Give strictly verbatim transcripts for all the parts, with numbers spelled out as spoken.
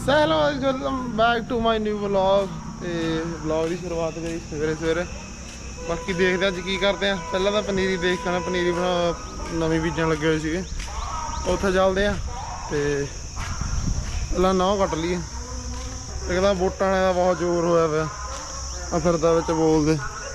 Hello back to my new vlog. तो vlog की शुरुआत करी सवेरे सवेरे। बाकी देखते अज की करते हैं। पहला तो पनीरी देख के पनीरी बना नवी बीजन लगे हुए थे, उत्थे चलते हैं। तो पहला नौ कट लीए। एक तो वोटां का बहुत जोर होया पाया फिरदा विच बोलदे।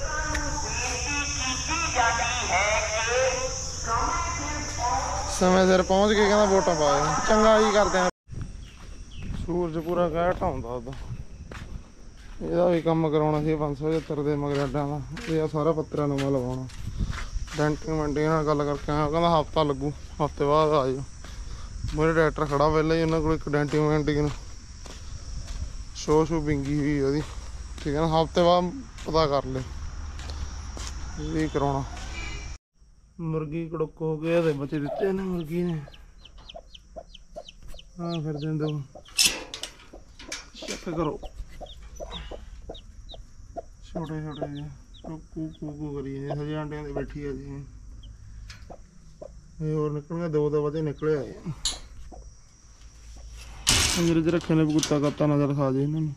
समय सिर पहुँच के कहना वोटां पाए चंगा ही करते हैं। सूरज पूरा कह ढाउंदा उदा ਇਹਦਾ भी काम करवाना सी पाँच सौ पचहत्तर के मगरेडा का। यह सारा पत्रा नवा लवाना। डेंटिंग मेंटिंग नाल गल करके आया, कहना हफ्ता लगू, हफ्ते बाद आ जाओ। मेरे ट्रैक्टर खड़ा पहले ही उन्होंने को डेंटिंग मेंटिंग शो शू बिंगी हुई वो। ठीक है ना, हफ्ते बाद पता कर ले ये करवाना। मुर्गी कड़ुक हो गया तो बच्चे दिते ने मुर्गी ने। हाँ फिर दिन दो चेक करो छोटे छोटे कू कू कू करी हजे आंडिया से बैठी है जी। ये और निकल गए दो दो बजे निकले आए अंग्रेज रखे ने कुत्ता कत्ता नजर खा जे इन्होंने।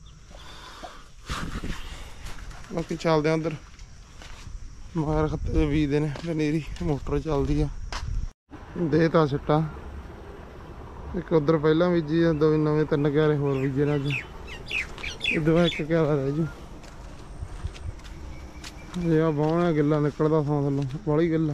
बाकी चलते हैं उधर मगर खत्ते बीजते ने पनीरी मोटर चलती है। देता सिट्टा एक उधर पहला बीजी है, दो नवे तीन क्यारे होर बीजे ने अज। इधर एक क्यारा रह जू ये आ बाहना गिला निकलता थां थल्लों बाली गिला।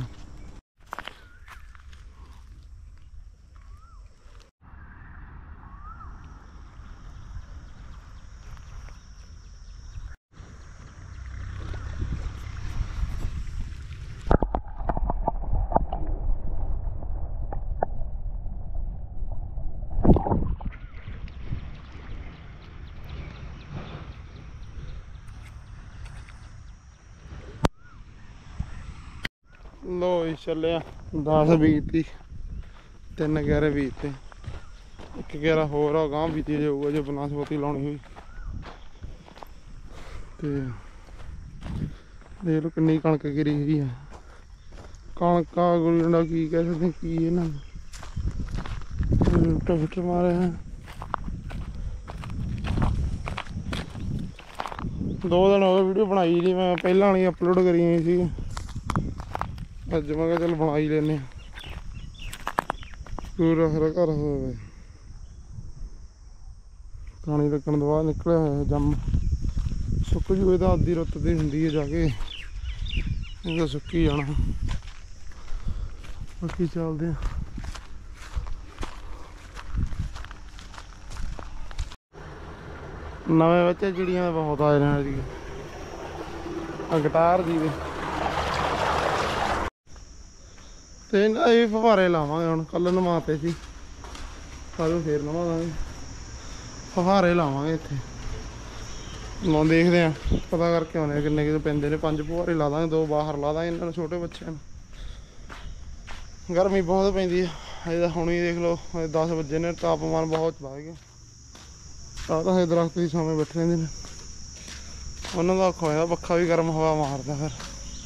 लो जी चले दस बीती तीन ग्यारह बीते एक ग्यारह होर आ गांह बीती जाऊगा जो बनस्पति लानी हुई। तो देख लो किन्नी कणक गिरी हुई है। कणका गुलडा की कह सकते की इन्होंने लुट्टा फिटर मारे हैं। दो दिन हो गए वीडियो बनाई नहीं, मैं पहला वाली अपलोड करी थी। अज मैं चल बना ही लेने पूरा फिर घर हो पानी लगन तो बाद निकलिया होया जम सुक जू। ये अद्धी रुत की होंगी है जाके तो सुक्की जाना। बाकी चलते हैं नवे बच्चे चिड़िया बहुत आए हैं जी। गिटार जी तो ये फुहारे लावे हम कल नवाते सी कल फिर नवा देंगे फुहारे लावे इतने ना देखते हैं पता करके आने किन्ने कि पेंदे ने। पांच फुहारे ला देंगे, दो बाहर ला देंगे इन्होंने छोटे बच्चों। गर्मी बहुत पैंदी है अजे हुण ही देख लो दस बजे ने तापमान बहुत बढ़ गया। आ तो है दरख्त की छावें बैठे रहंदे ने उन्होंने औखा हो जाता, पक्खा भी गर्म हवा मारदा। फिर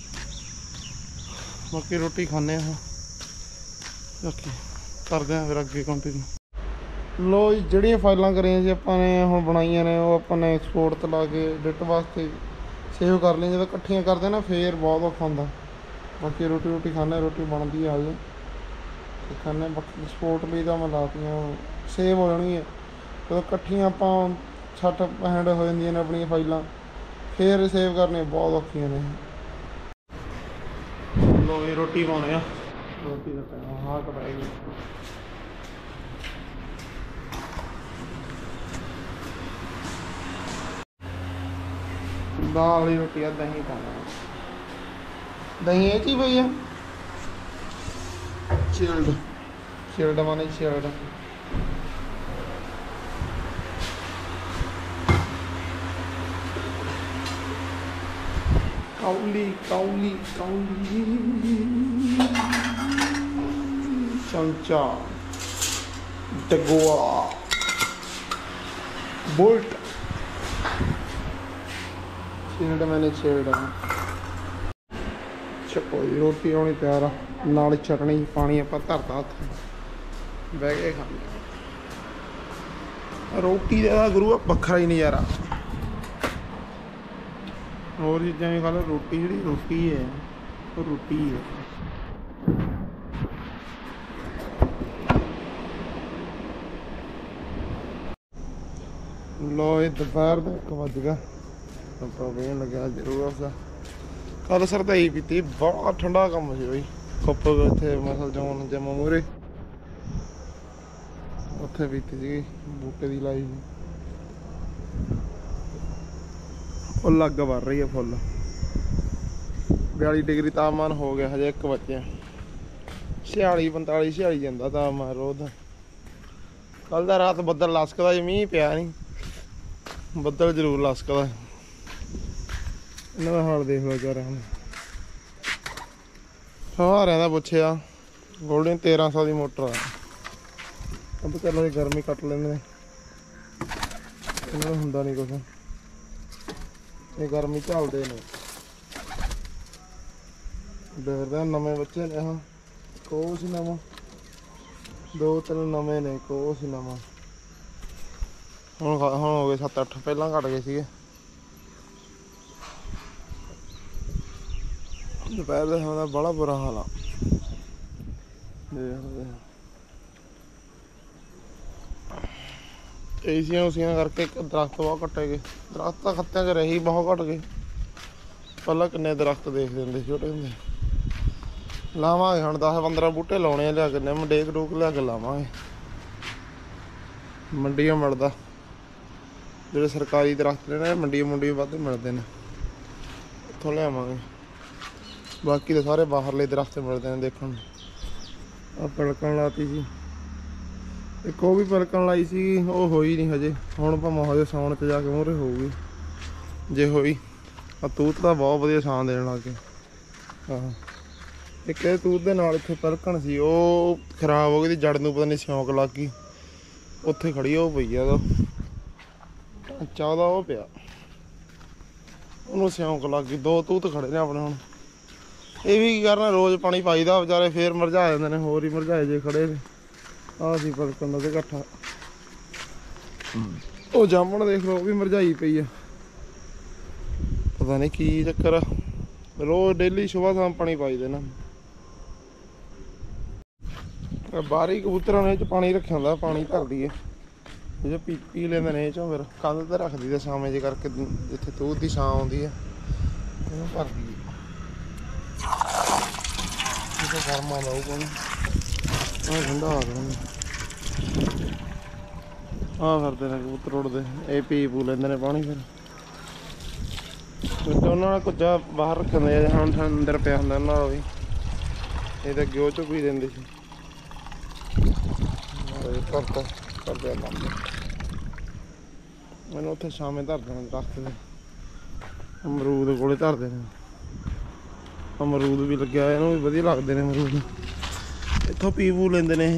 बाकी रोटी खाने बाकी करते हैं फिर अगे कंटिन्यू। लो जी जड़ियाँ फाइलां करियां जी अपने हुण बनाइयां ने वो अपने एक्सपोर्ट ते ला के एडिट वास्ते सेव कर लिया। जो इकट्ठियां करते ना फिर बहुत औखा हुंदा। बाकी रोटी रोटी खाने रोटी बनती आ जाए खाने। बाकी एक्सपोर्ट भी तो मैं लातियां सेव हो जानी है जो इकट्ठियां आपां सठ पैंठ हो जांदियां ने अपनियां फाइलां फिर सेव करने बहुत औखियां ने। लो ये रोटी पाने आ रोटी का टाइम हाँ कटाएगी। दाल वाली रोटी है दही पाना दही है जी भैया चिल्ड चिल्ड माने चिल्ड। काउली काउली काउली चमचा डगुआ बोल्ट चिल्ड मैंने चिल्ड। चको जी रोटी होनी तैयार आ नाल चटनी पानी आप धरता उत्थे बह के खाने। रोटी का गुरु बखरा ही नज़ारा। और चीज़ा भी खा लो, रोटी जी रोटी है वो रोटी है। लो ये दोपहर का एक बज गया, पीन लगे जरूर उसका कल सरदाई पीती, बहुत ठंडा कम से बई। खुप इतने मसल जोन जम्मू मूहरे उत्थे पीती सी, बूटे की लाई सी, फुल अग बढ़ रही है फुल। बयाली डिग्री तापमान हो गया, हजे एक बजे छियाली पंताली छियाली जाता तापमान रोज। कल दा रात बदल लसकदा जी, मीह पिया नहीं, बदल जरूर लसकदा। इन्हां दा हाल देख लो जरा। हम सहारियां दा पुछया, गोल्डन तेरह सौ की मोटर आ, अब चलो ये गर्मी कट लेंगे, इन्होंने हुंदा नहीं कुछ, ये गर्मी झलते ने। डरदा नवे बच्चे ने, हाँ कोस नवा, दो तीन नवे ने, कोस नवा। हुण हुण हो गए सत्त अठ, पहलां घट गए सीगे। दोपहर के समय का बड़ा बुरा हाल आ। एसियां उसियां करके दरख्त बहुत कट्टे गए, दरख्त तो खत्तियां च रही बहुत घट गए। पहला किन्ने दरख्त देखते होंदे छोटे होंदे। लावांगे हुण दस पंद्रह बूटे लाने लिया के, निम डेक डूक लिया के लावांगे। मंडियों मिलदा ਜਿਹੜੇ सरकारी दरख्त ने, मंडी मुंडी वध मिलते हैं, उत्थों लियावांगे। बाकी तो सारे बाहरले दरख्त मिलते हैं देखने। आ पलकन लाती सी, एक वो भी पलकन लाई सी, वो होई नहीं हजे। हुण भावें हजे साउण च जाके मूहरे होऊगी जे होई। आ तूत तो बहुत वधिया छां देण लग गए। आह एक तूत दे नाल इत्थे पलकन सी, वो खराब हो गई, जड़ नूं पता नहीं सिਉਂक लग गई, उत्थे खड़ी हो पई आ। चौदह वो पिया, उन्होंने सिਉਂक लग गई। दो तूत खड़े ने अपने। हुण ये भी की करना, रोज़ पानी पाईदा, बेचारे फिर मुरझा जाते हैं, होर ही मुरझाए जे खड़े ने। आ सी पलकन दा इकट्ठा, वो जामन देख लो, भी मुरझाई पई है, पता नहीं की चक्कर आ। रोज़ डेली सुबह शाम पानी पाई देना। बाहरी कबूतरों ने पानी रखा होंदा, पानी भर दीए जो पी पी लेंदे ने। चो फिर कंध ते रख दी छावें जे करके, जिथे तूत की छां आउंदी है भर दीए। गर्म आउंदा होऊ पानी, आ ठंडा आ गया। आ फिरदे ने कबूतर उड़दे, ये पी पू लेंदे ने पानी। फिर उन्होंने कुजा बाहर रखे होंदे, हुण अंदर पिया हुंदा उन्हां दा भी। ये तो अगे चो पी लेंदे सी, करता करदे बंद। मैनूं उत्थे छावें धर देना दरख्त दे, अमरूद कोले धर देने। अमरूद भी लग्या, इन्हूं भी वधिया लगदे ने अमरूद, इत्थों पी पू लेंदे ने।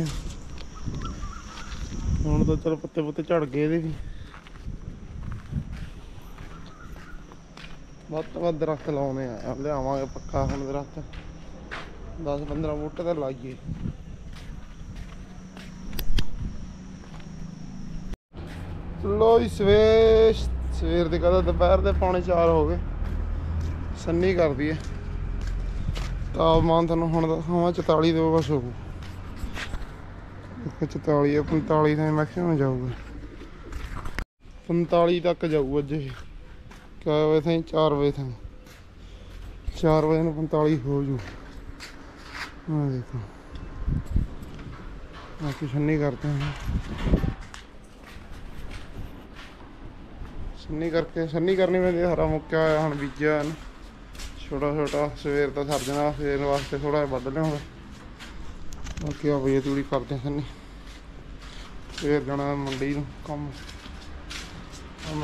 हुण तो चलो पत्ते पुत्ते झड़ गए इहदे भी। वध तो वध दरख्त लाउने आ, लियावांगे पक्का हुण दरख्त, दस पंद्रह बूटे तो लाइए। लो जी सवेर सवेर के कहते दोपहर के पौने चार हो गए, सन्नी कर दी है। तापमान थोड़ा हुण दिखावां चौताली दो बस हो, चौताली पंताली तक मैक्सीमम जाऊगा, पंताली तक जाऊ अज। क्या बजे ताईं? चार बजे ताईं, चार बजे में पंताली हो जू। हाँ देखो, बाकी छन्नी करते हैं, छन्नी करके छन्नी करनी पैंदी। हरा मुक्या होया हुण बीजिया है, छोटा छोटा सवेर तो सर जाना, सवेर वास्ते थोड़ा वध लिया। बाकी आ बजे तूड़ी करते हैं छन्नी, फिर जाना मंडी नूं कम कम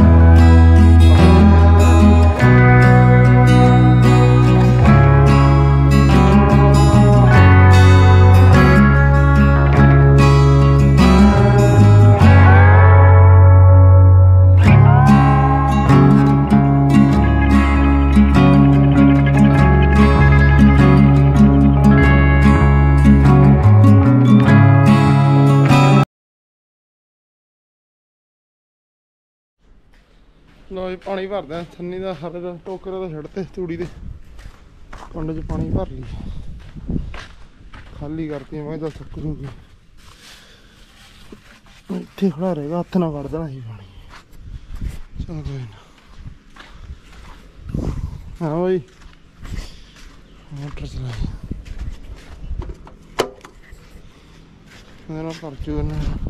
जाके। ਲੋ ਜੀ ਪਾਣੀ ਭਰਦੇ ਆ ਸੰਨੀ ਦਾ ਸਾਰੇ ਦਾ ਟੋਕਰੇ ਦਾ ਛੱਡਤੇ ਤੂੜੀ ਦੇ ਕੁੰਡ 'ਚ ਪਾਣੀ ਭਰ ਲਈ ਖਾਲੀ ਕਰਤੀ ਮੈਂ ਤਾਂ ਸੁੱਕ ਜੂਗੀ ਇੱਥੇ ਖੜਾ ਰਹੇਗਾ ਹੱਥ ਨਾਲ ਕੱਢ ਦੇਣਾ ਸੀ ਪਾਣੀ ਚਲੋ ਕੋਈ ਨਾ ਹਾਂ ਬਾਈ ਮੋਟਰ ਚਲਾਈ ਇਹਦੇ ਨਾਲ ਭਰ ਚੂ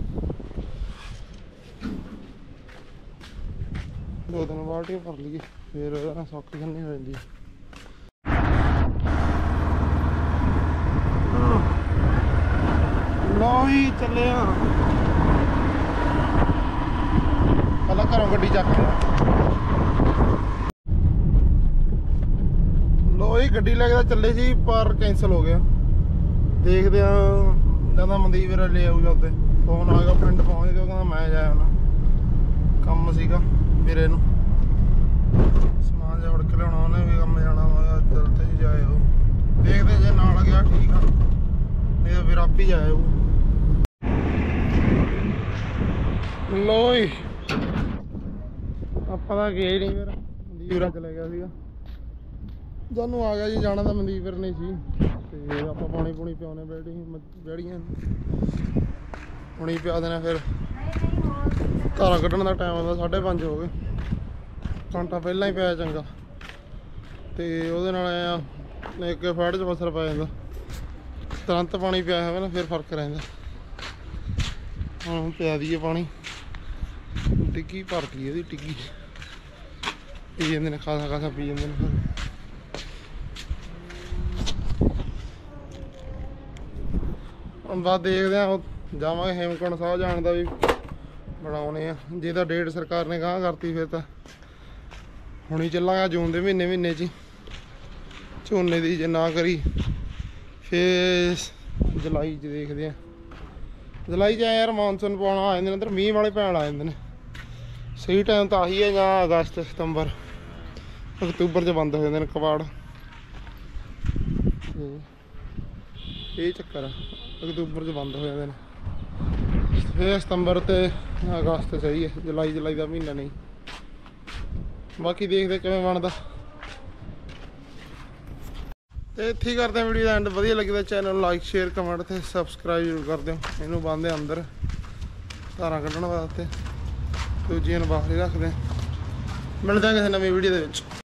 ਦੋ ਤਿੰਨ ਬਾਲਟੀਆਂ ਭਰ ਲਈਏ ਫਿਰ ਉਹਦਾ ਨਾਲ ਸੌਖੀ ਕਰਨੀ ਹੋ ਜਾਂਦੀ ਲਓ ਹੀ ਚੱਲੇ ਆ ਪਹਿਲਾਂ ਘਰੋਂ ਗੱਡੀ ਚੱਕ ਲਿਆ ਲਓ ਹੀ ਗੱਡੀ ਲੈ ਕੇ ਤਾਂ ਚੱਲੇ ਸੀ ਪਰ ਕੈਂਸਲ ਹੋ ਗਿਆ ਦੇਖਦੇ ਆ ਕਹਿੰਦਾ ਮਨਦੀਪ ਵੀਰ ਲੈ ਆਊਗਾ ਉੱਤੇ ਫੋਨ ਆ ਗਿਆ ਪਿੰਡ ਪਹੁੰਚ ਗਿਆ ਕਹਿੰਦਾ ਮੈਂ ਜਾਇਆ ਨਾ ਕੰਮ ਸੀਗਾ ਵੀਰੇ ਨੂੰ ਸਮਾਨ ਜਿਹਾ ਫੜ ਕੇ ਲਿਆਉਣਾ ਉਹਨੇ ਵੀ ਕੰਮ ਜਾਣਾ ਮੈਂ ਚੱਲ ਤੇ ਜਾਇਓ ਦੇਖਦੇ ਜੇ ਨਾਲ ਗਿਆ ਠੀਕ ਆ ਨਹੀਂ ਤਾਂ ਫਿਰ ਆਪ ਹੀ ਜਾਇਓ ਲੋ ਜੀ ਆਪਾਂ ਤਾਂ ਗਏ ਨਹੀਂ ਫਿਰ ਮਨਦੀਪ ਵੀਰਾਂ ਚਲੇ ਗਿਆ ਸੀਗਾ ਜਾਨੂੰ ਆ ਗਿਆ ਜੀ ਜਾਣਾ ਤਾਂ ਮਨਦੀਪ ਵੀਰ ਨੇ ਸੀ ਤੇ ਆਪਾਂ ਪਾਣੀ ਪੂਣੀ ਪਿਆਉਣੇ ਬੈਠੀ ਬੈੜੀਆਂ ਹੁਣੀ ਪਿਆ ਦੇਣਾ ਫਿਰ ਧਾਰਾਂ ਕੱਢਣ ਦਾ ਟਾਈਮ ਆਉਂਦਾ ਸਾਢੇ ਪੰਜ ਹੋ ਗਏ ਘੰਟਾ ਪਹਿਲਾਂ ਹੀ ਪਿਆ ਚੰਗਾ ਤੇ ਉਹਦੇ ਨਾਲ ਆ ਇੱਕ ਫੜ 'ਚ ਅਸਰ ਪੈ ਜਾਂਦਾ ਤੁਰੰਤ ਪਾਣੀ ਪਿਆ ਹੋਵੇ ਨਾ ਫਿਰ ਫਰਕ ਰਹਿੰਦਾ ਹੁਣ ਪਿਆ ਦਈਏ ਪਾਣੀ ਟਿੱਕੀ ਭਰ ਗਈ ਇਹਦੀ ਟਿੱਕੀ ਪੀ ਜਾਂਦੇ ਨੇ ਖਾਸਾ ਖਾਸਾ ਪੀ ਜਾਂਦੇ ਨੇ ਹੁਣ ਬਾਅਦ ਦੇਖਦੇ ਆ ਜਾਵਾਂਗੇ ਹੇਮਕੁੰਟ ਸਾਹਿਬ ਜਾਣ ਦਾ ਵੀ ਬਣਾਉਣੇ ਆ ਜੇ ਤਾਂ ਡੇਟ ਸਰਕਾਰ ਨੇ ਗਾਂਹ ਕਰਤੀ ਫਿਰ ਤਾਂ ਹੁਣੀ ਚੱਲਾਂਗਾ ਜੂਨ ਦੇ ਮਹੀਨੇ ਮਹੀਨੇ 'ਚ ਝੋਨੇ ਦੀ ਜੇ ਨਾ ਕਰੀ ਫਿਰ ਜੁਲਾਈ 'ਚ ਦੇਖਦੇ ਆ ਜੁਲਾਈ 'ਚ ਯਾਰ ਮੌਨਸੂਨ ਪਾਉਣਾ ਆ ਜਾਂਦੇ ਨੇ ਇੱਧਰ ਮੀਂਹ ਵਾਲੇ ਪੈਣ ਆ ਜਾਂਦੇ ਨੇ ਸਹੀ ਟਾਈਮ ਤਾਂ ਆਹੀ ਹੈ ਜਾਂ ਅਗਸਤ ਸਤੰਬਰ ਅਕਤੂਬਰ 'ਚ ਬੰਦ ਹੋ ਜਾਂਦੇ ਨੇ ਕਬਾੜ ਇਹ ਚੱਕਰ ਆ ਅਕਤੂਬਰ 'ਚ ਬੰਦ ਹੋ ਜਾਂਦੇ ਨੇ ਫਿਰ ਸਤੰਬਰ ਤੇ ਅਗਸਤ ਸਹੀ ਹੈ ਜੁਲਾਈ ਜੁਲਾਈ ਦਾ ਮਹੀਨਾ ਨਹੀਂ ਬਾਕੀ ਦੇਖਦੇ ਕਿਵੇਂ ਬਣਦਾ ਤੇ ਇੱਥੇ ਹੀ ਕਰਦੇ ਵੀਡੀਓ ਦਾ ਐਂਡ ਵਧੀਆ ਲੱਗੀ ਤਾਂ ਚੈਨਲ ਨੂੰ ਲਾਈਕ ਸ਼ੇਅਰ ਕਮੈਂਟ ਤੇ ਸਬਸਕ੍ਰਾਈਬ ਜ਼ਰੂਰ ਕਰ ਦਿਓ ਇਹਨੂੰ ਬੰਨਦੇ ਅੰਦਰ ਧਾਰਾਂ ਕੱਢਣ ਵਾਸਤੇ ਦੂਜੀਆਂ ਨੂੰ ਬਾਹਰ ਹੀ ਰੱਖਦੇ ਮਿਲਦੇ ਹਾਂ ਕਿਸੇ ਨਵੀਂ ਵੀਡੀਓ ਦੇ ਵਿੱਚ